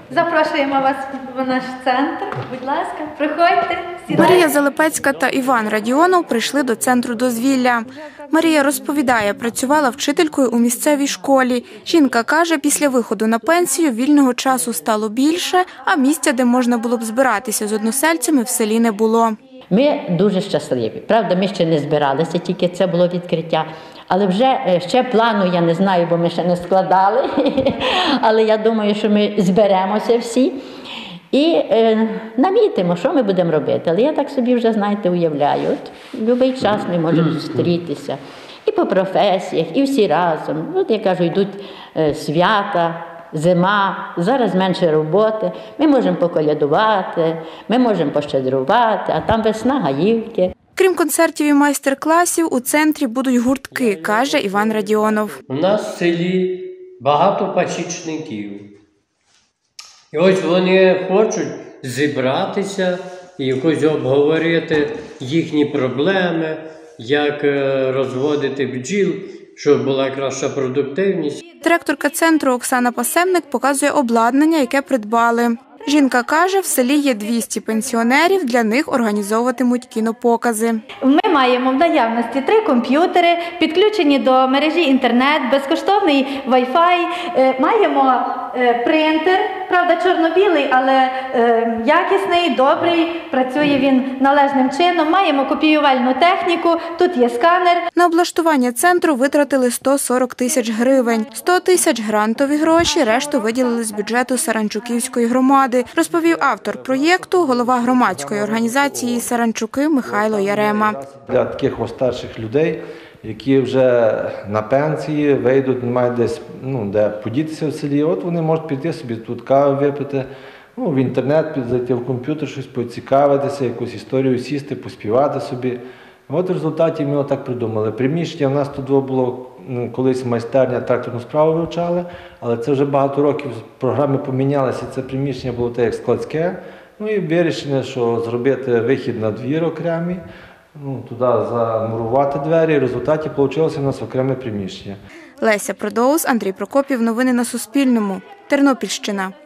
Запрошуємо вас в наш центр. Будь ласка, приходьте. Марія Залепецька та Іван Радіонов прийшли до центру дозвілля. Марія розповідає, працювала вчителькою у місцевій школі. Жінка каже, після виходу на пенсію вільного часу стало більше, а місця, де можна було б збиратися з односельцями, в селі не було. Ми дуже щасливі. Правда, ми ще не збиралися, тільки це було відкриття. Але вже ще плану я не знаю, бо ми ще не складали. Але я думаю, що ми зберемося всі і намітимо, що ми будемо робити. Але я так собі вже, знаєте, уявляю. От в будь-який час ми можемо зустрітися. І по професіях, і всі разом. От, я кажу, йдуть свята, зима, зараз менше роботи. Ми можемо поколядувати, ми можемо пощедрувати, а там весна, гаївки. Крім концертів і майстер-класів, у центрі будуть гуртки, каже Іван Радіонов. У нас в селі багато пасічників. І ось вони хочуть зібратися і якось обговорити їхні проблеми, як розводити бджіл, щоб була краща продуктивність. Директорка центру Оксана Пасемник показує обладнання, яке придбали. Жінка каже, в селі є 200 пенсіонерів, для них організовуватимуть кінопокази. Ми маємо в наявності 3 комп'ютери, підключені до мережі інтернет, безкоштовний Wi-Fi, маємо принтер, правда чорно-білий, але якісний, добрий, працює він належним чином, маємо копіювальну техніку, тут є сканер. На облаштування центру витратили 140 тисяч гривень, 100 тисяч – грантові гроші, решту виділили з бюджету Саранчуківської громади, розповів автор проєкту, голова громадської організації «Саранчуки» Михайло Ярема. Для таких старших людей, які вже на пенсії, вийдуть, не мають десь де подітися в селі, от вони можуть піти собі тут каву випити, в інтернет зайти в комп'ютер, щось поцікавитися, якусь історію сісти, поспівати собі. От в результаті ми отак придумали. Приміщення, у нас тут було колись майстерня, тракторну справу вивчали, але це вже багато років, програми помінялися, це приміщення було так як складське. І вирішили, що зробити вихід на двір окремий, туди замурувати двері, в результаті вийшло у нас окреме приміщення. Леся Продоус, Андрій Прокопів. Новини на Суспільному. Тернопільщина.